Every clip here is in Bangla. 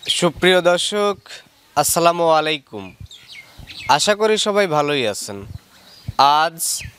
সুপ্রিয় দর্শক, আসসালামু আলাইকুম। আশা করি সবাই ভালোই আছেন। আজ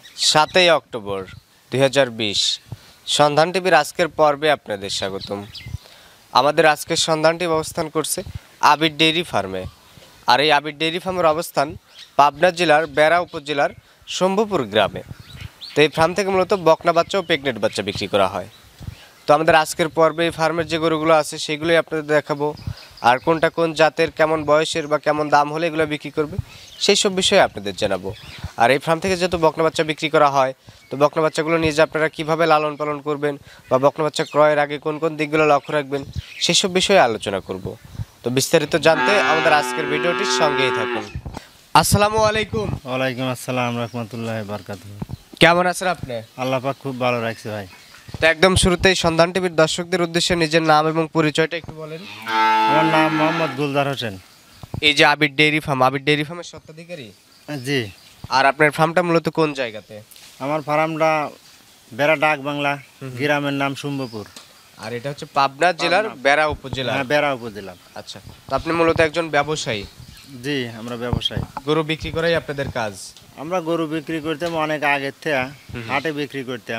7ই অক্টোবর 2020, সন্ধান টিভির আজকের পর্বে আপনাদের স্বাগতম। আমাদের আজকের সন্ধানটি অবস্থান করছে আবির ডেইরি ফার্মে। আর এই আবির ডেইরি ফার্মের অবস্থান পাবনা জেলার বেড়া উপজেলার শম্ভুপুর গ্রামে। তো এই ফার্ম থেকে মূলত বকনা বাচ্চা ও প্রেগনেন্ট বাচ্চা বিক্রি করা হয়। তো আমাদের আজকের পর্বে এই ফার্মের যে গরুগুলো আছে সেগুলোই আপনাদের দেখাবো। আর কোনটা কোন জাতের, কেমন বয়সের বা কেমন দাম হলে এগুলো বিক্রি করবে সেই সব বিষয়ে আপনাদের জানাবো। আর এই ফার্ম থেকে যেহেতু বকনা বাচ্চা বিক্রি করা হয়, তো বকনা বাচ্চাগুলো নিয়ে যে আপনারা কীভাবে লালন পালন করবেন বা বকনা বাচ্চা ক্রয়ের আগে কোন কোন দিকগুলো লক্ষ্য রাখবেন সেই সব বিষয়ে আলোচনা করব। তো বিস্তারিত জানতে আমাদের আজকের ভিডিওটির সঙ্গেই থাকুন। আসসালামু আলাইকুম। ওয়ালাইকুম আসসালাম রহমতুল্লাহ বারকাতুহু। কেমন আছেন আপনি? আল্লাহ পাক খুব ভালো রাখছে ভাই। তো একদম শুরুতেই সন্ধান টিভির দর্শকদের উদ্দেশ্যে নিজের নাম এবং পরিচয়টা একটু বলেন। আমার নাম মোহাম্মদ গুলজার হোসেন। এই যে আবির ডেইরি ফার্মের স্বত্বাধিকারী। জি। আর আপনার ফার্মটা মূলত কোন জায়গাতে? আমার ফার্মটা বেড়া ডাক বাংলা, গ্রামের নাম শুম্ভপুর। আর এটা হচ্ছে পাবনা জেলার বেড়া উপজেলা। হ্যাঁ, বেড়া উপজেলা। আচ্ছা, তো আপনি মূলত একজন ব্যবসায়ী। জি, আমরা ব্যবসায়ী। গরু বিক্রি করাই আপনাদের কাজ? আমরা গরু বিক্রি করতাম অনেক আগের থেকে, হাটে বিক্রি করতাম।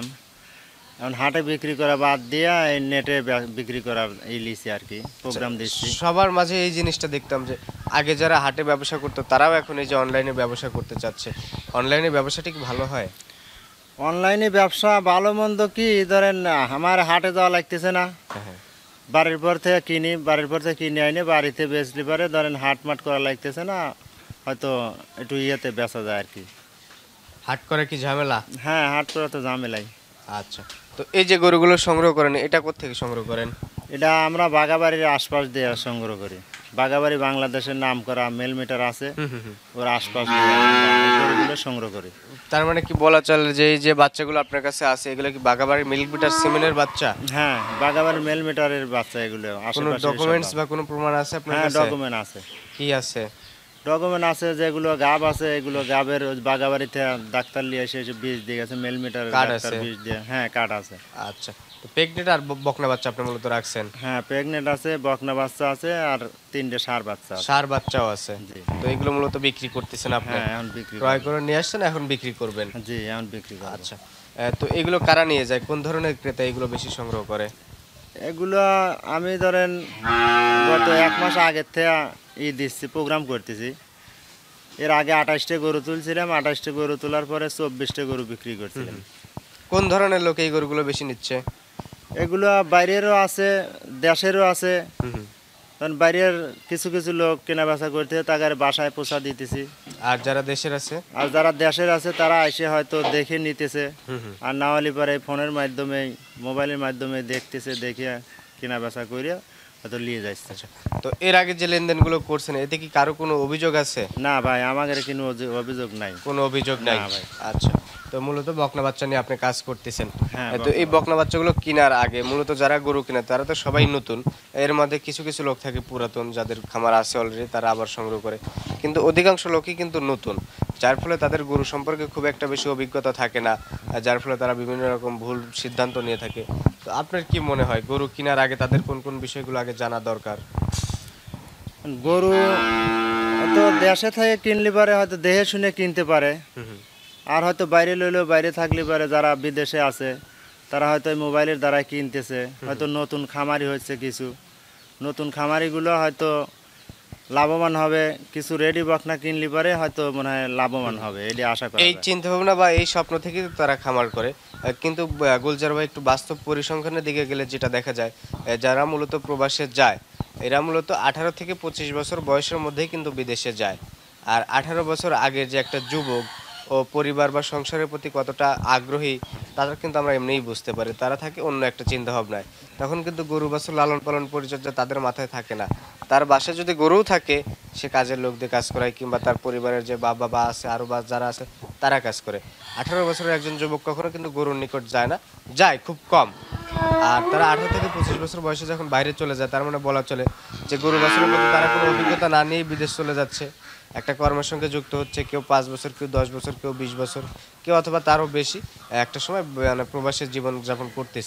এখন হাটে বিক্রি করা বাদ দিয়ে এই নেটে বিক্রি করা এই লিছি আর কি, প্রোগ্রাম দিচ্ছি। সবার মাঝে এই জিনিসটা দেখতাম যে আগে যারা হাটে ব্যবসা করতো তারাও এখন এই যে অনলাইনে ব্যবসা করতে চাচ্ছে। অনলাইনে ব্যবসাটা কি ভালো হয়? অনলাইনে ব্যবসা ভালো মন্দ কি ধরেন, আমার হাটে যাওয়া লাগতেছে না। হ্যাঁ। বাড়ির পর থেকে কিনে আইনে বাড়িতে বেচলে পরে ধরেন হাট মাট করা লাগতেছে না, হয়তো একটু ইয়েতে বেচা যায় আর কি। হাট করে কি ঝামেলা? হ্যাঁ, হাট করা তো ঝামেলাই। আচ্ছা, তো এই যে গরুগুলো সংগ্রহ করেন এটা কোত্থেকে সংগ্রহ করেন? এটা আমরা বাগাবাড়ির আশপাশ দিয়ে সংগ্রহ করি। বাগাবাড়ি বাংলাদেশের নাম করা মেল মিটার আছে, ওর আশপাশ দিয়ে আমরা এই গরুগুলো সংগ্রহ করি। তার মানে কি বলা চলে যে এই যে বাচ্চাগুলো আপনার কাছে আছে এগুলো কি বাগাবাড়ির মিল্ক বিটার সিমেনের বাচ্চা? হ্যাঁ, বাগাবাড়ির মেল মিটারের বাচ্চা এগুলো। কোনো ডকুমেন্টস বা কোনো প্রমাণ আছে আপনার হ্যাঁ, কাছে? ডকুমেন্ট আছে। কি আছে? ডকুমেন্ট আছে, যেগুলো গাব আছে এগুলো গাবের বাগাবাড়িতে ডাক্তার নিয়ে এসে বীজ দিয়ে গেছে, মেল মিটারের কার্ড ডাক্তার আছে? বীজ দিয়ে। হ্যাঁ, কার্ড আছে। আচ্ছা, তো প্রেগনেন্ট আর বকনা বাচ্চা আপনি মূলত রাখছেন? হ্যাঁ, প্রেগনেন্ট আছে, বকনা বাচ্চা আছে, আর 3টে ষাঁড় বাচ্চা আছে। ষাঁড় বাচ্চাও আছে? জি। তো এগুলো মূলত বিক্রি করতেছেন আপনি? হ্যাঁ, এখন বিক্রি ক্রয় করে নিয়ে আসছেন, এখন বিক্রি করবেন? জি, এখন বিক্রি করব। আচ্ছা, তো এগুলো কারা নিয়ে যায়? কোন ধরনের ক্রেতা এগুলো বেশি সংগ্রহ করে? এগুলো আমি ধরেন গত 1 মাস আগের থেকে দিচ্ছি, প্রোগ্রাম করতেছি। এর আগে 28টে গরু তুলছিলাম, 28টে গরু তোলার পরে 24টে গরু বিক্রি করছিলাম। কোন ধরনের লোক এই গরুগুলো বেশি নিচ্ছে? এগুলো বাইরেরও আছে, দেশেরও আছে। কারণ বাইরের কিছু কিছু লোক কেনা বেচা করতে তাদের বাসায় পৌঁছা দিতেছি। আর যারা দেশের আছে? আর যারা দেশের আছে তারা এসে হয়তো দেখে নিতেছে, আর না হলে পরে ফোনের মাধ্যমে, মোবাইলের মাধ্যমে দেখতেছে, দেখে কেনা বেচা করে হয়তো নিয়ে যাচ্ছে। আচ্ছা, তো এর আগে যে লেনদেনগুলো করছেন এতে কি কারো কোনো অভিযোগ আছে? না ভাই, আমাদের কোনো অভিযোগ নাই। কোনো অভিযোগ নাই? না ভাই। আচ্ছা, তো মূলত বকনা বাচ্চা নিয়ে আপনি কাজ করতেছেন। হ্যাঁ, তো এই বকনা বাচ্চাগুলো কেনার আগে মূলত যারা গরু কিনে তারা তো সবাই নতুন, এর মধ্যে কিছু কিছু লোক থাকে পুরাতন, যাদের খামার আছে অলরেডি, তারা আবার সংগ্রহ করে। কিন্তু অধিকাংশ লোকই কিন্তু নতুন, যার ফলে তাদের গরু সম্পর্কে খুব একটা বেশি অভিজ্ঞতা থাকে না, আর যার ফলে তারা বিভিন্ন রকম ভুল সিদ্ধান্ত নিয়ে থাকে। তো আপনার কি মনে হয় গরু কেনার আগে তাদের কোন কোন বিষয়গুলো আগে জানা দরকার? গরু হয়তো দেশে থেকে কিনলে পারে, হয়তো দেখে শুনে কিনতে পারে। আর হয়তো বাইরে লইলেও বাইরে থাকলে পারে, যারা বিদেশে আছে তারা হয়তো এই মোবাইলের দ্বারাই কিনতেছে। হয়তো নতুন খামারি হচ্ছে, কিছু নতুন খামারিগুলো হয়তো লাভবান হবে। কিছু রেডি বকনা কিনলে পারে হয়তো মনে হয় লাভবান হবে, এটি আশা করা এই যায়। চিন্তা ভাবনা বা এই স্বপ্ন থেকে তারা খামার করে। কিন্তু গুলজার ভাই, একটু বাস্তব পরিসংখ্যানের দিকে গেলে যেটা দেখা যায়, যারা মূলত প্রবাসে যায় এরা মূলত 18 থেকে 25 বছর বয়সের মধ্যেই কিন্তু বিদেশে যায়। আর 18 বছর আগের যে একটা যুবক ও পরিবার বা সংসারের প্রতি কতটা আগ্রহী তারা কিন্তু আমরা এমনিই বুঝতে পারি। তারা থাকে অন্য একটা চিন্তা ভাবনায়। তখন কিন্তু গরু বাছুর লালন পালন পরিচর্যা তাদের মাথায় থাকে না। তার বাসায় যদি গরুও থাকে সে কাজের লোক দিয়ে কাজ করায়, কিংবা তার পরিবারের যে বাবা আছে আরও বা যারা আছে তারা কাজ করে। 18 বছরের একজন যুবক কখনো কিন্তু গরুর নিকট যায় না, যায় খুব কম। আর তারা 18 থেকে 25 বছর বয়সে যখন বাইরে চলে যায়, তার মানে বলা চলে যে গরু বাছুরের প্রতি তারা কোনো অভিজ্ঞতা না নিয়েই বিদেশ চলে যাচ্ছে, একটা কর্মের সঙ্গে যুক্ত হচ্ছে। কেউ 5 বছর, কেউ 10 বছর, কেউ 20 বছর, কেউ অথবা তারও বেশি একটা সময় মানে প্রবাসের জীবন যাপন করতেছে।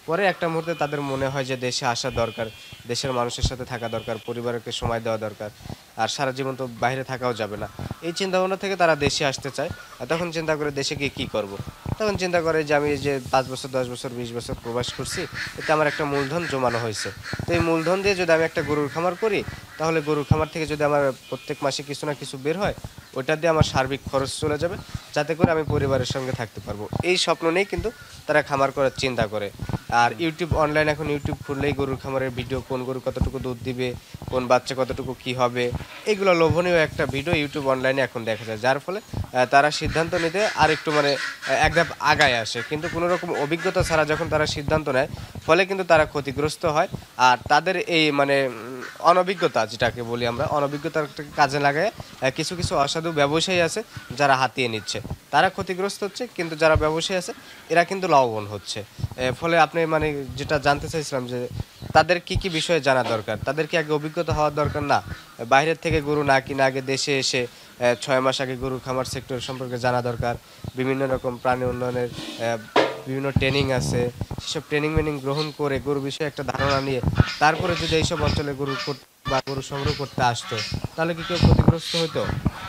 পরে একটা মুহূর্তে তাদের মনে হয় যে দেশে আসা দরকার, দেশের মানুষের সাথে থাকা দরকার, পরিবারকে সময় দেওয়া দরকার, আর সারা জীবন তো বাইরে থাকাও যাবে না। এই চিন্তাভাবনা থেকে তারা দেশে আসতে চায়। আর তখন চিন্তা করে দেশে গিয়ে কী করব। তখন চিন্তা করে যে আমি যে 5 বছর 10 বছর 20 বছর প্রবাস করছি, এতে আমার একটা মূলধন জমানো হয়েছে। তো এই মূলধন দিয়ে যদি আমি একটা গরুর খামার করি, তাহলে গরুর খামার থেকে যদি আমার প্রত্যেক মাসে কিছু না কিছু বের হয়, ওটা দিয়ে আমার সার্বিক খরচ চলে যাবে, যাতে করে আমি পরিবারের সঙ্গে থাকতে পারবো। এই স্বপ্ন নিয়েই কিন্তু তারা খামার করার চিন্তা করে। আর ইউটিউব অনলাইন, এখন ইউটিউব খুললেই গরুর খামারের ভিডিও, কোন গরু কতটুকু দুধ দিবে, কোন বাচ্চা কতটুকু কি হবে, এগুলো লোভনীয় একটা ভিডিও ইউটিউব অনলাইনে এখন দেখা যায়। যার ফলে তারা সিদ্ধান্ত নিতে আর একটু মানে এক ধাপ আগায় আসে। কিন্তু কোনো রকম অভিজ্ঞতা ছাড়া যখন তারা সিদ্ধান্ত নেয়, ফলে কিন্তু তারা ক্ষতিগ্রস্ত হয়। আর তাদের এই মানে অনভিজ্ঞতা, যেটাকে বলি আমরা, অনভিজ্ঞতাকে কাজে লাগায় কিছু কিছু অসাধু ব্যবসায়ী আছে যারা হাতিয়ে নিচ্ছে, তারা ক্ষতিগ্রস্ত হচ্ছে। কিন্তু যারা ব্যবসায়ী আছে এরা কিন্তু লাভবান হচ্ছে। ফলে আপনি মানে যেটা জানতে চাইছিলাম যে তাদের কি কি বিষয়ে জানা দরকার, তাদের কি আগে অভিজ্ঞতা হওয়ার দরকার না? বাইরের থেকে গরু না কিনে আগে দেশে এসে 6 মাস আগে গরুর খামার সেক্টর সম্পর্কে জানা দরকার। বিভিন্ন রকম প্রাণী উন্নয়নের বিভিন্ন ট্রেনিং আছে, সেসব ট্রেনিং গ্রহণ করে গরু বিষয়ে একটা ধারণা নিয়ে তারপরে যদি এইসব অঞ্চলে গরু বা গরু সংগ্রহ করতে আসতো, তাহলে কি কেউ ক্ষতিগ্রস্ত হতো?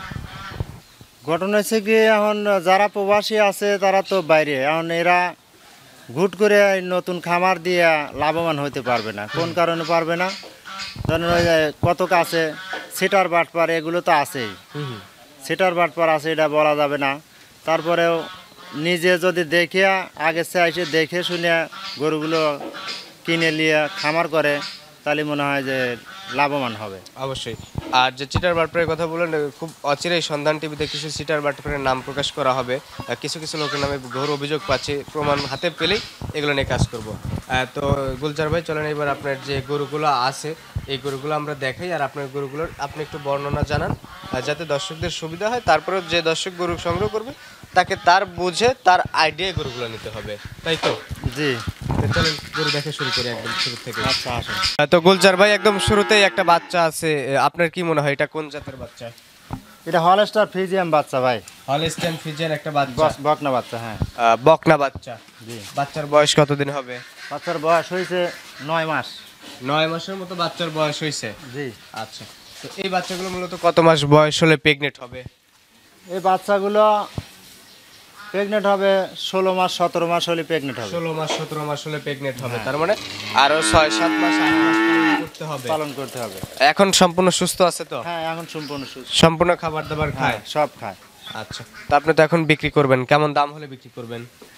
ঘটনা হচ্ছে কি, এখন যারা প্রবাসী আছে তারা তো বাইরে, এখন এরা হুট করে এই নতুন খামার দিয়ে লাভবান হতে পারবে না। কোন কারণে পারবে না? ধরেন ওই যে কত কাছে সিটার বাটপার এগুলো তো আছেই, সিটার বাটপার আছে, এটা বলা যাবে না। তারপরেও নিজে যদি দেখে আগে এসে দেখে শুনে গরুগুলো কিনে নিয়ে খামার করে, তাহলে মনে হয় যে লাভবান হবে। অবশ্যই। আর যে চিটার বাটপারের কথা বললেন, খুব অচিরেই সন্ধান টিভিতে কিছু চিটার বাটপারের নাম প্রকাশ করা হবে। কিছু কিছু লোকের নামে ঘোর অভিযোগ পাচ্ছি, প্রমাণ হাতে পেলেই এগুলো নিয়ে কাজ করব। তো গুলজার ভাই, চলেন এবার আপনার যে গরুগুলো আছে এই গরুগুলো আমরা দেখাই, আর আপনার গরুগুলোর আপনি একটু বর্ণনা জানান, যাতে দর্শকদের সুবিধা হয়। তারপরে যে দর্শক গরু সংগ্রহ করবে তাকে তার বুঝে তার আইডিয়ায় গরুগুলো নিতে হবে, তাই তো? জি, চলেন গরু দেখে শুরু করি একদম শুরু থেকে। আচ্ছা আসুন। তো গুলজার ভাই, একদম শুরুতেই একটা বাচ্চা আছে, আপনার কি মনে হয় এটা কোন জাতের বাচ্চা? এটা হলস্টার ফ্রিজিয়াম বাচ্চা ভাই, হলস্টাইন ফ্রিজিয়ান একটা বাচ্চা, বকনা বাচ্চা। হ্যাঁ, বকনা বাচ্চা। জি, বাচ্চার বয়স কতদিন হবে? বাচ্চার বয়স হয়েছে 9 মাস। 9 মাসের মতো বাচ্চার বয়স হয়েছে। জি, আচ্ছা, তো এই বাচ্চাগুলো মূলত কত মাস বয়স হলে প্রেগনেন্ট হবে? এই বাচ্চাগুলো প্রেগনেন্ট হবে 16 মাস 17 মাস হলে প্রেগনেন্ট হবে। 16 মাস 17 মাস হলে প্রেগনেন্ট হবে। তার মানে আরো 6-7 মাস 8 মাস পালন করতে হবে। পালন করতে হবে। এখন সম্পূর্ণ সুস্থ আছে তো? হ্যাঁ, এখন সম্পূর্ণ সুস্থ, সম্পূর্ণ খাবার দাবার খায়? সব খায়। আচ্ছা, তো আপনি তো এখন বিক্রি করবেন, কেমন দাম হলে বিক্রি করবেন?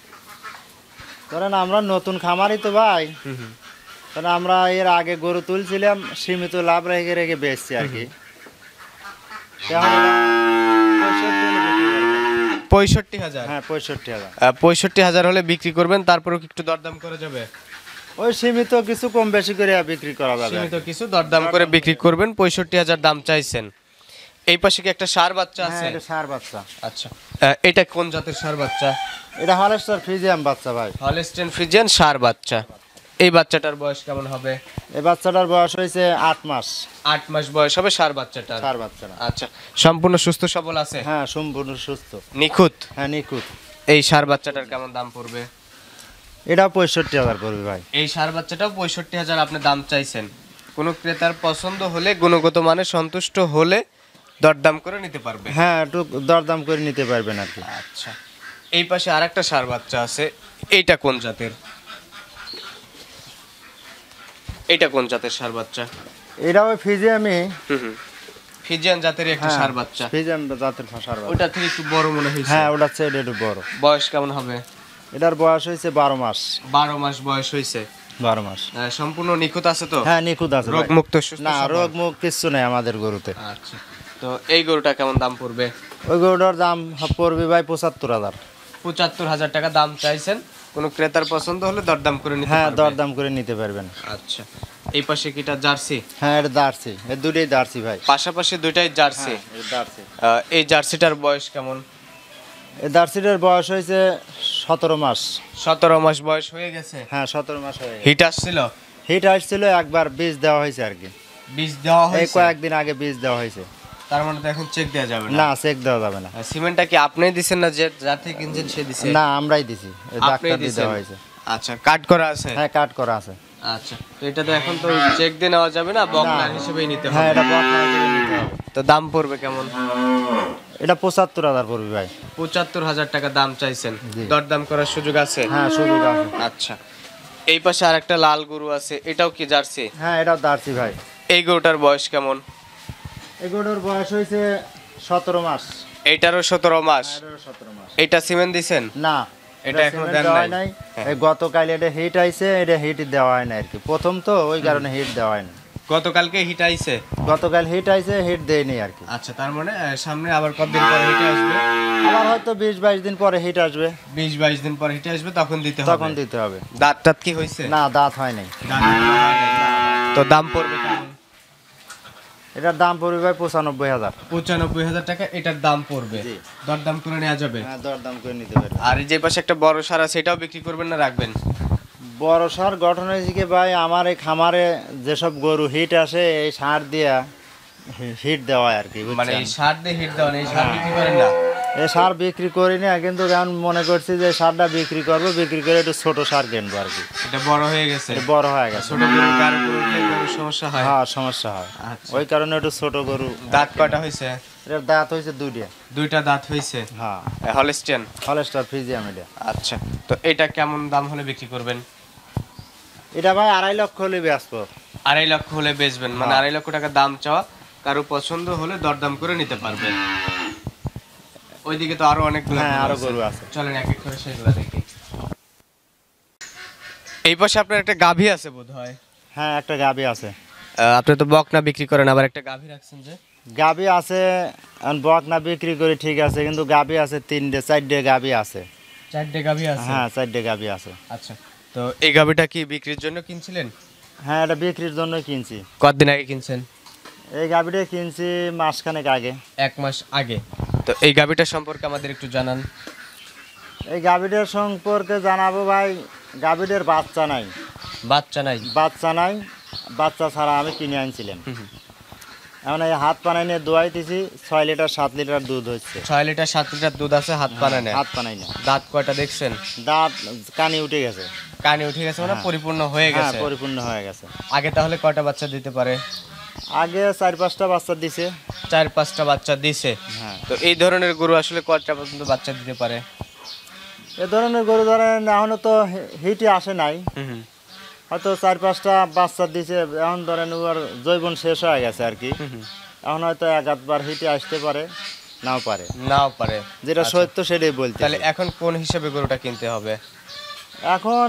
ধরেন আমরা নতুন খামারই তো ভাই, কারণ আমরা এর আগে গরু তুলছিলাম, সীমিত লাভ রেখে রেখে বেচছি আর কি। এখন এটা 65,000? হ্যাঁ, 65,000। 65,000 হলে বিক্রি করবেন, তারপরেও কি একটু দরদাম করা যাবে? ওই সীমিত কিছু কম বেশি করে বিক্রি করা যাবে। সীমিত কিছু দরদাম করে বিক্রি করবেন। 65,000 দাম চাইছেন। এই পাশে কি একটা ষাঁড় বাচ্চা হ্যাঁ, আছে? এটা ষাঁড় বাচ্চা। আচ্ছা, এটা কোন জাতের ষাঁড় বাচ্চা? এটা হলস্টার ফ্রিজিয়াম বাচ্চা ভাই, হলস্টাইন ফ্রিজিয়ান ষাঁড় বাচ্চা। এই বাচ্চাটার বয়স কেমন হবে? এই বাচ্চাটার বয়স হয়েছে 8 মাস। 8 মাস বয়স হবে ষাঁড় বাচ্চাটার। ষাঁড় বাচ্চাটা, আচ্ছা, সম্পূর্ণ সুস্থ সবল আছে? হ্যাঁ, সম্পূর্ণ সুস্থ, নিখুঁত? হ্যাঁ, নিখুঁত। এই ষাঁড় বাচ্চাটার কেমন দাম পড়বে? এটা 65,000 পড়বে ভাই। এই ষাঁড় বাচ্চাটাও 65,000 আপনি দাম চাইছেন। কোনো ক্রেতার পছন্দ হলে, গুণগত মানে সন্তুষ্ট হলে দরদাম করে নিতে পারবে? হ্যাঁ, একটু দরদাম করে নিতে পারবেন আর কি। আচ্ছা, এই পাশে আরেকটা ষাঁড় বাচ্চা আছে, এইটা কোন জাতের? এইটা কোন জাতের ষাঁড় বাচ্চা? এটা ওই ফ্রিজিয়ামই, ফিজিয়ান জাতের একটা ষাঁড় বাচ্চা। ফ্রিজিয়াম জাতের ষাঁড় বাচ্চা। ওটা থেকে একটু বড় মনে হয়েছে। হ্যাঁ, ওটার চেয়ে এটা একটু বড়। বয়স কেমন হবে? এটার বয়স হয়েছে 12 মাস। 12 মাস বয়স হয়েছে। 12 মাস। সম্পূর্ণ নিখুঁত আছে তো? হ্যাঁ, নিখুঁত আছে, রোগ মুক্ত সুস্থ না, সবল? রোগ মুখ কিছু নেই আমাদের গরুতে। আচ্ছা, তো এই গরুটা কেমন দাম পড়বে? ওই গরুটার দাম পড়বে ভাই 75,000। 75,000 টাকা দাম চাইছেন। কোনো ক্রেতার পছন্দ হলে দরদাম করে নিতে হ্যাঁ, পারবে? দরদাম করে নিতে পারবেন। আচ্ছা, এই পাশে কিটা জার্সি? হ্যাঁ, এটা জার্সি, এই দুটোই জার্সি ভাই। পাশাপাশি দুইটাই জার্সি। এটা জার্সি। এই জার্সিটার বয়স কেমন? এই জার্সিটার বয়স হয়েছে 17 মাস। 17 মাস বয়স হয়ে গেছে। হ্যাঁ, 17 মাস হয়ে গেছে। হিট আসছিল? হিট আসছিল, একবার বীজ দেওয়া হয়েছে আর কি। বীজ দেওয়া এই হয়েছে? কয়েকদিন আগে বীজ দেওয়া হয়েছে। তার মানে তো এখন চেক দেওয়া যাবে না? না, চেক দেওয়া যাবে না। সিমেন্টটা কি আপনিই দিছেন না যে যার থেকে কিনছেন সে দিছে? না, আমরাই দিছি, এই আপনিই ডাক্তার দিয়ে দিছেন? দেওয়া হয়েছে। আচ্ছা, কাট করা আছে। হ্যাঁ কাট করা আছে। আচ্ছা, তো এটা তো এখন তো চেক দিয়ে নেওয়া যাবে না, বকনা হিসেবেই নিতে হ্যাঁ হবে। এটা বকনা হিসেবে নিতে হবে। তো দাম পড়বে কেমন? এটা ৭৫,০০০ পড়বে ভাই। ৭৫,০০০ টাকা দাম চাইছেন, জি। দরদাম করার সুযোগ আছে? হ্যাঁ সুযোগ আছে। আচ্ছা, এই পাশে আরেকটা লাল গরু আছে, এটাও কি জার্সি? হ্যাঁ এটাও জার্সি ভাই। এই গরুটার বয়স কেমন? এগুলোর বয়স হয়েছে 17 মাস। এইটারও 17 মাস। এটারও 17 মাস। এটা সিমেন্ট দিছেন? না এটা এখনো সিমেন্ট দেন দেওয়া নাই? নাই। হ্যাঁ। এই গতকাল এটা হিট আইছে, এটা হিট দেওয়া হয় না আর কি, প্রথম তো ওই কারণে হিট দেওয়া হয় না। গতকালকে হিট আইছে? গতকাল হিট আইছে, হিট দেয়নি আর কি। আচ্ছা, তার মানে সামনে আবার কতদিন পরে হিট আসবে? আবার হয়তো 20-22 দিন পরে হিট আসবে, 20-22 দিন পরে হিট আসবে, তখন দিতে হবে। তখন দিতে হবে। দাঁত টাত কি হয়েছে? না দাঁত হয় নাই। দাঁত এখনো হয় নাই। তো দাম পড়বে কেমন? এটার দাম পড়বে ভাই 95,০০০। 95,০০০ টাকা এটার দাম পড়বে। জি। দরদাম করে নেওয়া যাবে। হ্যাঁ দরদাম করে নিতে পারবে। আর এই যে পাশে একটা বড় সার আছে, এটাও বিক্রি করবেন না রাখবেন? বড় সার গঠন হয়েছে কি ভাই, আমার এই খামারে যেসব গরু হিট আসে এই সার দিয়া হিট দেওয়া হয় আর কি, মানে এই বুঝছেন? সার দিয়ে হিট দেওয়া নেই, এই সার বিক্রি করেন না? এই সার বিক্রি করি না, কিন্তু এখন মনে করছি যে সারটা বিক্রি করবো, বিক্রি করে একটু ছোট সার কিনবো আর কি। এটা বড় হয়ে গেছে, এটা বড় হয়ে গেছে। ছোট গরু গাড়ি উঠলে গরুর সমস্যা হয়। হ্যাঁ সমস্যা হয়, আচ্ছা। ওই কারণে একটু ছোট গরু। দাঁত কয়টা হয়েছে? এটার দাঁত হয়েছে 2টা। দুইটা দাঁত হয়েছে। হ্যাঁ হলস্টেন? হলস্টার ফ্রিজিয়াম এটা। আচ্ছা, তো এটা কেমন দাম হলে বিক্রি করবেন? এটা ভাই 2.5 লক্ষ হলে বেচবো। 2.5 লক্ষ হলে বেচবেন, মানে হ্যাঁ। 2.5 লক্ষ টাকা দাম চাওয়া, কারো পছন্দ হলে দরদাম করে নিতে পারবেন। ওইদিকে তো আরো অনেকগুলো হ্যাঁ, গরু আরো আছে। গরু আছে। চলেন এক এক করে সেগুলো দেখি। এই পাশে আপনার একটা গাভী আছে বোধহয়। হ্যাঁ একটা গাভী আছে। আপনি তো বকনা বিক্রি করেন, আবার একটা গাভী রাখছেন যে? গাভী আছে, এখন বকনা বিক্রি করি ঠিক আছে, কিন্তু গাভী আছে 3-4টে গাভী আছে। 4টে গাভী আছে? হ্যাঁ 4টে গাভী আছে। আচ্ছা, তো এই গাভীটা কি বিক্রির জন্য কিনছিলেন? হ্যাঁ এটা বিক্রির জন্য কিনছি। কতদিন আগে কিনছেন? এই গাভীটা কিনছি মাসখানেক আগে। 1 মাস আগে। তো এই গাভীটা সম্পর্কে আমাদের একটু জানান। এই গাভীটার সম্পর্কে জানাবো ভাই, গাভীটার বাচ্চা নাই। বাচ্চা নাই? বাচ্চা নাই, বাচ্চা ছাড়া আমি কিনে আনছিলাম। এখন এই হাত পানাই নিয়ে দোয়াইতেছি, 6 লিটার 7 লিটার দুধ হচ্ছে। 6 লিটার 7 লিটার দুধ আছে, হাত পানা নেয়? হাত পানাই না। দাঁত কয়টা দেখছেন? দাঁত কানে উঠে গেছে। কানে উঠে গেছে, মানে হ্যাঁ। পরিপূর্ণ হয়ে হ্যাঁ গেছে। পরিপূর্ণ হয়ে গেছে। আগে তাহলে কয়টা বাচ্চা দিতে পারে? আগে 4-5টা বাচ্চা দিছে। 4-5টা বাচ্চা দিছে। হ্যাঁ তো এই ধরনের গরু আসলে কয়টা পর্যন্ত বাচ্চা দিতে পারে? এ ধরনের গরু ধরেন এখনো তো হিটে আসে নাই, হয়তো 4-5টা বাচ্চা দিছে। এখন ধরেন ওর জৈবন শেষ হয়ে গেছে আর কি। এখন হয়তো 1-8বার হিটে আসতে পারে, নাও পারে। নাও পারে। যেটা আচ্ছা। সত্য সেটাই বলতে। তাহলে এখন কোন হিসাবে গরুটা কিনতে হবে? এখন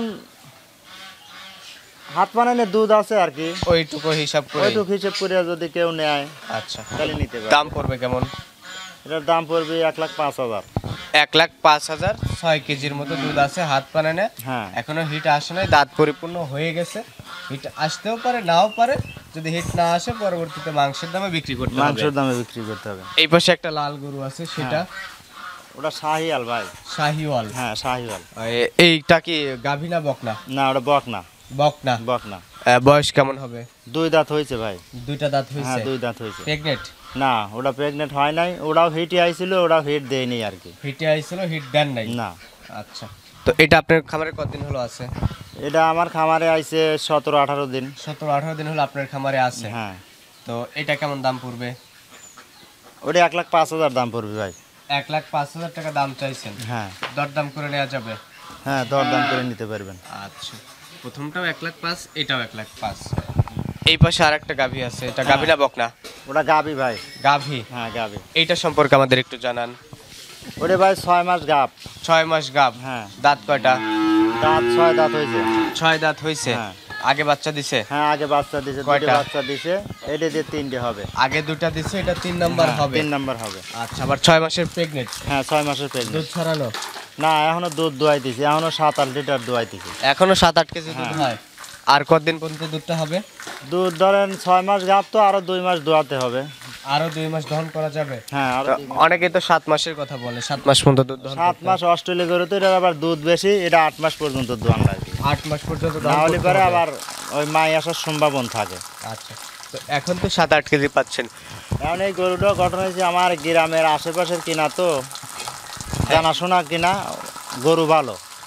হাত বানানে দুধ আছে আর কি, ওইটুকু হিসাব করে? ওইটুকু হিসেব করে যদি কেউ নেয় আচ্ছা, তাহলে নিতে পারে। দাম পড়বে কেমন? এটার দাম পড়বে 1,05,000। 1,05,000। 6 কেজির মতো দুধ আছে, হাত পানানে। হ্যাঁ এখনো হিট আসে নাই, দাঁত পরিপূর্ণ হয়ে গেছে। হিট আসতেও পারে, নাও পারে। যদি হিট না আসে, পরবর্তীতে মাংসের দামে বিক্রি করতে হবে। মাংসের দামে বিক্রি করতে হবে। এই পাশে একটা লাল গরু আছে, সেটা? ওটা শাহিয়াল ভাই। শাহিওয়াল? হ্যাঁ শাহিয়াল। এইটা কি গাভী না বকনা? না ওটা বকনা। বকনা। বকনা। বয়স কেমন হবে? 2 দাঁত হয়েছে ভাই। দুইটা দাঁত হ্যাঁ হয়েছে? 2 দাঁত হয়েছে। প্রেগনেন্ট? না ওটা প্রেগনেন্ট হয় নাই, ওটাও হিটে আইছিল, ওটাও হিট দেয়নি আর কি। হিটে আইছিল, হিট দেন নাই? না। আচ্ছা, তো এটা আপনার খামারে কতদিন হলো আছে? এটা আমার খামারে আইছে 17-18 দিন। 17-18 দিন হলো আপনার খামারে আছে। হ্যাঁ তো এটা কেমন দাম পড়বে? ওটা 1,05,000 দাম পড়বে ভাই। 1,05,000 টাকা দাম চাইছেন? হ্যাঁ দরদাম করে নেওয়া যাবে? হ্যাঁ দরদাম করে নিতে পারবেন। আচ্ছা, প্রথমটাও 1,05,000, এটাও 1,05,000। এই পাশে আর একটা গাভী আছে, এটা গাভী না বকনা? ওটা গাবি ভাই। গাভী? হ্যাঁ গাবি। এইটা সম্পর্কে আমাদের একটু জানান। ওটা ভাই 6 মাস গাব। 6 মাস গাভ? হ্যাঁ। দাঁত কয়টা? দাঁত 6 দাঁত হয়েছে। 6 দাঁত হয়েছে? হ্যাঁ। আগে বাচ্চা দিছে? হ্যাঁ আগে বাচ্চা দিছে, কয়টা? 2টা বাচ্চা দিছে। এটা দিয়ে 3টে হবে। আগে 2টা দিছে, এটা 3 নাম্বার হবে? 3 নাম্বার হবে। আচ্ছা, আবার 6 মাসের প্রেগনেন্ট? হ্যাঁ 6 মাসের প্রেগনেন্ট। দুধ ছড়ানো? না এখনো দুধ দোয়াই দিছি, এখনো 7-8 লিটার দোয়াই দিছি। এখনো 7-8 কেজি দুধ হ্যাঁ। হয়? আর কতদিন পর্যন্ত দুধটা হবে? দুধ ধরেন 6 মাস গাব, তো আরো 2 মাস দোয়াতে হবে। আরো 2 মাস দহন করা যাবে? হ্যাঁ আরো 2 মাস। অনেকে তো 7 মাসের কথা বলে, 7 মাস পর্যন্ত দুধ দহন 7 করতে মাস অস্ট্রেলিয়া গরু তো, এটা আবার দুধ বেশি, এটা 8 মাস পর্যন্ত দোয়ান লাগবে। হবে। 8 মাস পর্যন্ত না দহন হলে করতে পরে হবে। আবার ওই মাই আসার সম্ভাবনা থাকে। আচ্ছা, তো এখন তো 7-8 কেজি পাচ্ছেন। এখন এই গরুটা ঘটনা হয়েছে আমার গ্রামের আশেপাশের কিনা, তো জানাশোনা কিনা গরু ভালো।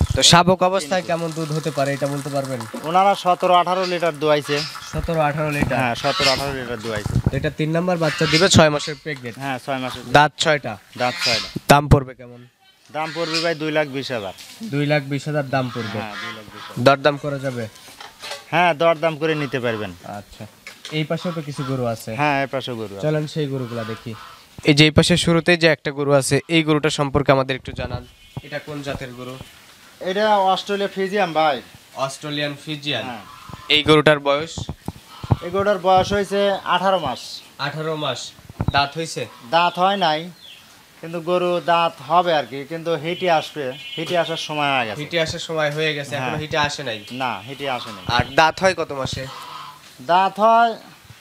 তো শাবক অবস্থায় কেমন দুধ হতে পারে এটা বলতে পারবেন? ওনারা 17-18 লিটার দুয়াইছে। 17-18 লিটার। হ্যাঁ 17-18 লিটার দুয়াইছে। তো এটা 3 নাম্বার বাচ্চা দিবে, 6 মাসের প্রেগনেন্ট। হ্যাঁ 6 মাসের। দাঁত 6টা। দাঁত 6টা। দাম পড়বে কেমন? দাম পড়বে ভাই 2,20,000। 2,20,000 দাম পড়বে। হ্যাঁ 2,20,000। দরদাম করা যাবে? হ্যাঁ দরদাম করে নিতে পারবেন। আচ্ছা, এই পাশেও তো কিছু গরু আছে। হ্যাঁ এই পাশে গরু আছে। চলেন সেই গরুগুলা দেখি। এই যে এই পাশে শুরুতেই যে একটা গরু আছে, এই গরুটা সম্পর্কে আমাদের একটু জানান। এটা কোন জাতের গরু? এটা অস্ট্রেলিয়া ফিজিয়াম ভাই। Australian Friesian. হ্যাঁ। এই গরুটার বয়স? এই গরুটার বয়স হয়েছে 18 মাস। 18 মাস। দাঁত হইছে? দাঁত হয় নাই, কিন্তু গরু দাঁত হবে আর কি, কিন্তু হিটে আসবে, হিটে আসার সময় হয়ে গেছে। হিটে আসার সময় হয়ে গেছে, এখনো হ্যাঁ। হিটে আসে নাই। না হিটে আসে নাই। আর দাঁত হয় কত মাসে? দাঁত হয়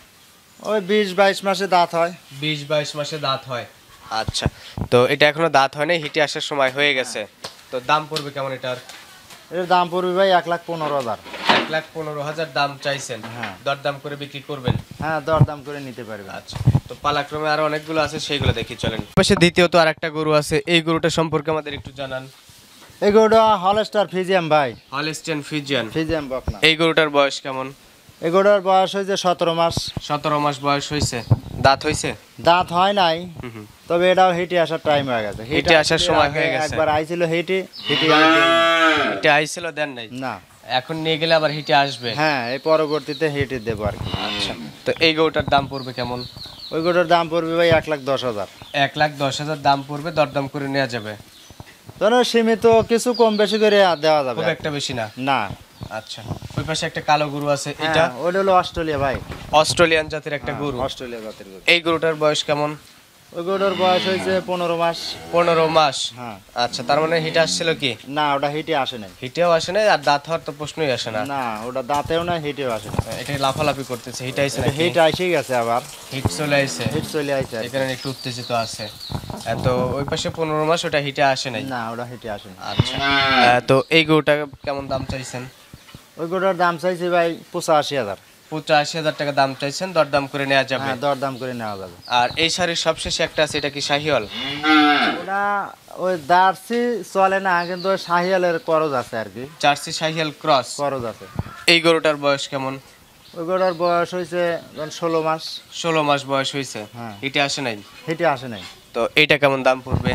ওই 20-22 মাসে দাঁত হয়। 20-22 মাসে দাঁত হয়। আচ্ছা, তো এটা এখনো দাঁত হয় নাই, হিটে আসার সময় হয়ে গেছে। তো দাম পড়বে কেমন এটার? এর দাম পড়বে ভাই 1,15,000। 1,15,000 দাম চাইছেন। হ্যাঁ। দরদাম করে বিক্রি করবেন? হ্যাঁ দরদাম করে নিতে পারবে। আচ্ছা, তো পালাক্রমে আরো অনেকগুলো আছে, সেইগুলো দেখি চলেন। পাশে দ্বিতীয়ত আর একটা গরু আছে, এই গরুটা সম্পর্কে আমাদের একটু জানান। এই গরুটা হলস্টার ফিজিয়াম ভাই। Holstein Friesian. ফিজিয়াম বকনা। এই গরুটার বয়স কেমন? এই গরুটার বয়স হয়েছে 17 মাস। 17 মাস বয়স হয়েছে। দাঁত হয়েছে? দাঁত হয় নাই, তবে এটাও হিটে আসার টাইম হয়ে গেছে। হিটে আসার সময় হয়ে গেছে। একবার আইছিল হিটে, হিটে হিটে আইছিল, দেন নাই? না। এখন নিয়ে গেলে আবার হিটে আসবে। হ্যাঁ এই পরবর্তীতে হিটে দেবো আর কি। আচ্ছা, তো এই গরুটার দাম পড়বে কেমন? ওই গরুটার দাম পড়বে ভাই 1,10,000। 1,10,000 দাম পড়বে, দরদাম করে নেওয়া যাবে? ধরো সীমিত কিছু কম বেশি করে দেওয়া যাবে। খুব একটা বেশি না? না। আচ্ছা, ওই পাশে একটা কালো গরু আছে, এটা? হ্যাঁ, ওটা হলো অস্ট্রেলিয়া ভাই। অস্ট্রেলিয়ান জাতের একটা গরু। অস্ট্রেলিয়া জাতের গরু। এই গরুটার বয়স কেমন? ওই গরুটার বয়স হয়েছে 15 মাস। 15 মাস। হ্যাঁ। আচ্ছা, তার মানে হিটে আসছিল কি? না ওটা হিটে আসে নাই। হিটেও আসে না, আর দাঁত হওয়ার তো প্রশ্নই আসে না। না ওটা দাঁতেও না হিটেও আসে না। এটা লাফালাফি করতেছে, হিট আইছে নাকি? হিট এসে গেছে আবার। হিট চলে আইছে। হিট চলে আইছে আর কি। এখানে একটু উত্তেজিত আছে। এত ওই পাশে 15 মাস, ওটা হিটে আসে নাই। না ওটা হিটে আসে না। আচ্ছা, তো এই গরুটা কেমন দাম চাইছেন? ওই গরুটার দাম চাইছে ভাই 85,000। 85,000 টাকা দাম চাইছেন, দরদাম করে নেওয়া যাবে? হ্যাঁ দরদাম করে নেওয়া যাবে। আর এই শাড়ির সবশেষে একটা আছে, এটা কি শাহিওয়াল? ওটা ওই দার্সি চলে না, কিন্তু ওই শাহিয়ালের করজ আছে আর কি। Jersey Sahiwal cross. করজ আছে। এই গরুটার বয়স কেমন? ওই গরুটার বয়স হয়েছে 16 মাস। 16 মাস বয়স হয়েছে। হ্যাঁ। হিটে আসে নাই? হিটে আসে নাই। তো এইটা কেমন দাম পড়বে?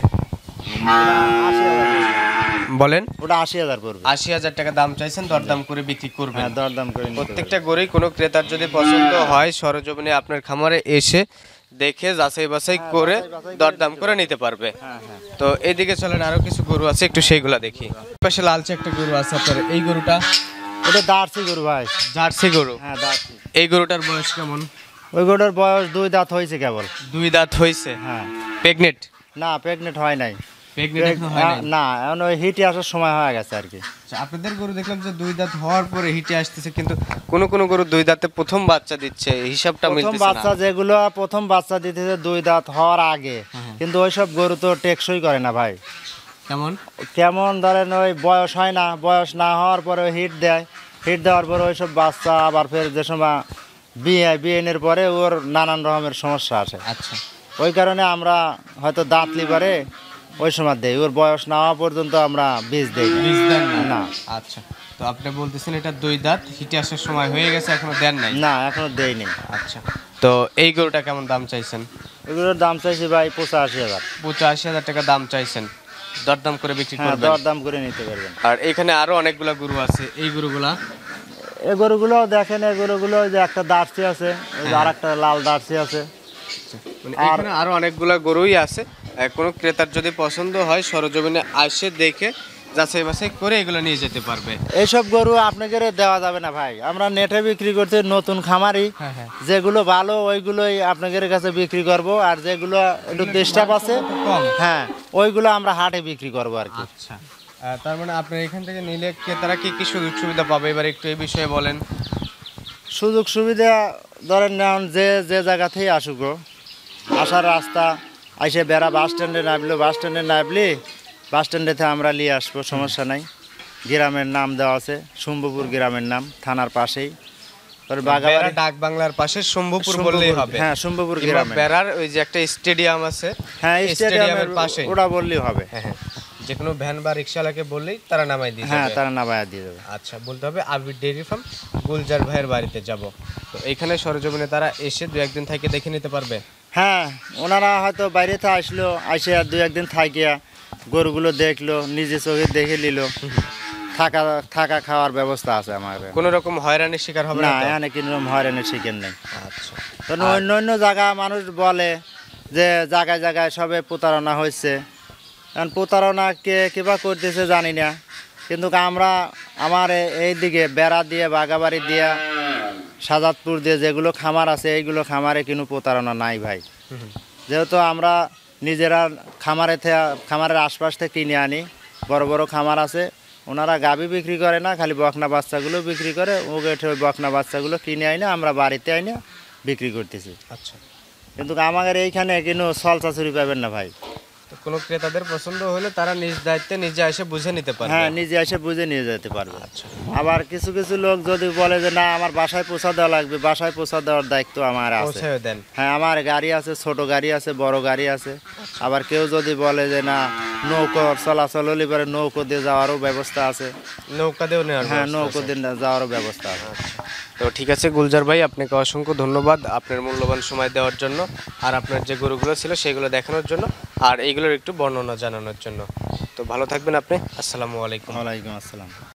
80,000 বলেন। ওটা 80,000 পড়বে। 80,000 টাকা দাম চাইছেন, দরদাম করে বিক্রি করবেন? হ্যাঁ দরদাম করে নিতে প্রত্যেকটা গরুই কোনো ক্রেতার যদি পছন্দ হয়, সরজমিনে আপনার খামারে এসে দেখে যাচাই বাছাই করে দরদাম করে নিতে পারবে। হ্যাঁ হ্যাঁ। তো এইদিকে চলেন, আরো কিছু গরু আছে, একটু সেইগুলা দেখি। পাশে লালচে একটা গরু আছে আপনার, এই গরুটা? ওটা দার্সি গরু ভাই। জার্সি গরু। হ্যাঁ দার্সি। এই গরুটার বয়স কেমন? ওই গরুটার বয়স 2 দাঁত হয়েছে কেবল। 2 দাঁত হয়েছে। হ্যাঁ। প্রেগনেন্ট? না প্রেগনেন্ট হয় নাই। প্রেগনেন্ট এখনো হয় নাই? না এখন ওই হিটে আসার সময় হয়ে গেছে আর কি। আচ্ছা, আপনাদের গরু দেখলাম যে 2 দাঁত হওয়ার পরে হিটে আসতেছে, কিন্তু কোন গরু 2 দাঁতে প্রথম বাচ্চা দিচ্ছে, এই হিসাবটা প্রথম মিলতেছে বাচ্চা না। যেগুলো প্রথম বাচ্চা দিতেছে 2 দাঁত হওয়ার আগে, কিন্তু ওইসব গরু তো টেকসই করে না ভাই। কেমন? কেমন ধরেন ওই বয়স হয় না, বয়স না হওয়ার পরে হিট দেয়, হিট দেওয়ার পরে ওইসব বাচ্চা আবার ফের যে সময় বিয়েনের পরে ওর নানান রকমের সমস্যা আসে। আচ্ছা, ওই কারণে আমরা হয়তো দাঁত লিবারে ওই সময় দেই, ওর বয়স না হওয়া পর্যন্ত আমরা বীজ দেই না। বীজ দেন না? না। আচ্ছা, তো আপনি বলতেছেন এটা 2 দাঁত, হিটে আসার সময় হয়ে গেছে, এখনো দেন নাই? না এখনো দেইনি। আচ্ছা, তো এই গরুটা কেমন দাম চাইছেন? ওইগুলোর দাম চাইছি ভাই 85,000। 85,000 টাকা দাম চাইছেন, দরদাম করে বিক্রি হ্যাঁ করবেন? দরদাম করে নিতে পারবেন। আর এখানে আরো অনেকগুলা গরু আছে, এই গরুগুলা? এই গরুগুলো দেখেন, এই গরুগুলো ওই যে একটা দার্সি আছে, ওই যে আর একটা লাল দার্সি আছে। মানে এখানে আরো অনেকগুলা গরুই আছে। কোনো ক্রেতার যদি পছন্দ হয়, সরজমিনে আসে দেখে যাচাই বাছাই করে এগুলো নিয়ে যেতে পারবে। এইসব গরু আপনাকে দেওয়া যাবে না ভাই, আমরা নেটে বিক্রি করতে নতুন খামারি, হ্যাঁ হ্যাঁ। যেগুলো ভালো ওইগুলোই আপনাদের কাছে বিক্রি করব, আর যেগুলো একটু ডিস্টার্ব আছে কম। হ্যাঁ ওইগুলো আমরা হাটে বিক্রি করব আর কি। আচ্ছা, তার মানে আপনার এখান থেকে নিলে ক্রেতারা কি কি সুযোগ সুবিধা পাবে, এবার একটু এই বিষয়ে বলেন। সুযোগ সুবিধা ধরেন নেন, যে যে জায়গা থেকে আসুক, আসার রাস্তা আইসে বেড়া বাস স্ট্যান্ডে নামলো, বাস স্ট্যান্ডে নামলি বাস স্ট্যান্ডেতে আমরা নিয়ে আসবো, সমস্যা নাই। গ্রামের নাম দেওয়া আছে, শম্ভুপুর গ্রামের নাম, থানার পাশেই। বেড়া ডাক বাংলার পাশে শম্ভুপুর বললেই হবে? হ্যাঁ শম্ভুপুর কিংবা গ্রামে। বেড়ার ওই যে একটা স্টেডিয়াম আছে, হ্যাঁ স্টেডিয়ামের স্টেডিয়ামের পাশে ওটা বললেই হবে। হ্যাঁ হ্যাঁ। যে কোনো ভ্যান বা রিক্সাওয়ালাকে বললেই তারা নামাই দিয়ে হ্যাঁ যাবে। তারা নামায়া দিয়ে দেবে। আচ্ছা, বলতে হবে আবির ডেইরি ফার্ম গুলজার ভাইয়ের বাড়িতে যাব। তো এইখানে সরজমিনে তারা এসে দু একদিন থেকে দেখে নিতে পারবে। হ্যাঁ, ওনারা হয়তো বাইরেতে আসলো, আসে আর 2-1 দিন থাকিয়া গরুগুলো দেখলো, নিজে চোখে দেখে নিল। থাকা থাকা খাওয়ার ব্যবস্থা আছে আমাদের। কোনো রকম হয়রানির শিকার হবে না, না তো? এখানে কিরকম হয়রানির শিকার নেই। আচ্ছা, তো অন্য অন্য জায়গা মানুষ বলে যে জায়গায় জায়গায় সবে প্রতারণা হচ্ছে। কারণ প্রতারণা কে কিবা করতেছে জানি না, কিন্তু আমার এই দিকে বেড়া দিয়ে বাগাবাড়ি দিয়ে সাজাদপুর দিয়ে যেগুলো খামার আছে এইগুলো খামারে কোনো প্রতারণা নাই ভাই। যেহেতু আমরা নিজেরা খামারের আশপাশ থেকে কিনে আনি, বড় বড় খামার আছে, ওনারা গাভী বিক্রি করে না, খালি বকনা বাচ্চাগুলো বিক্রি করে। ওই বকনা বাচ্চাগুলো কিনে আইনা আমরা বাড়িতে আইনা বিক্রি করতেছি। আচ্ছা। কিন্তু আমাদের এইখানে কোনো চলচাচুরি পাবেন না ভাই। তো কোনো ক্রেতাদের পছন্দ হলে তারা নিজ দায়িত্বে নিজে এসে বুঝে নিতে পারবে। হ্যাঁ, নিজে এসে বুঝে নিয়ে যেতে পারবে। আচ্ছা, আবার কিছু কিছু লোক যদি বলে যে না আমার বাসায় পৌঁছা দেওয়া লাগবে, বাসায় পৌঁছা দেওয়ার দায়িত্ব আমার আছে। পৌঁছেও দেন। হ্যাঁ, আমার গাড়ি আছে, ছোট গাড়ি আছে, বড় গাড়ি আছে। আবার কেউ যদি বলে যে না নৌকো চলাচল হলে পরে নৌকো দিয়ে যাওয়ারও ব্যবস্থা আছে। নৌকা দিয়েও নেওয়ার হ্যাঁ, ব্যবস্থা নৌকো আছে। দিয়ে যাওয়ারও ব্যবস্থা আছে। তো ঠিক আছে গুলজার ভাই, আপনাকে অসংখ্য ধন্যবাদ আপনার মূল্যবান সময় দেওয়ার জন্য, আর আপনার যে গরুগুলো ছিল সেগুলো দেখানোর জন্য, আর এইগুলোর একটু বর্ণনা জানানোর জন্য। তো ভালো থাকবেন আপনি। আসসালামু আলাইকুম। ওয়ালাইকুম আসসালাম।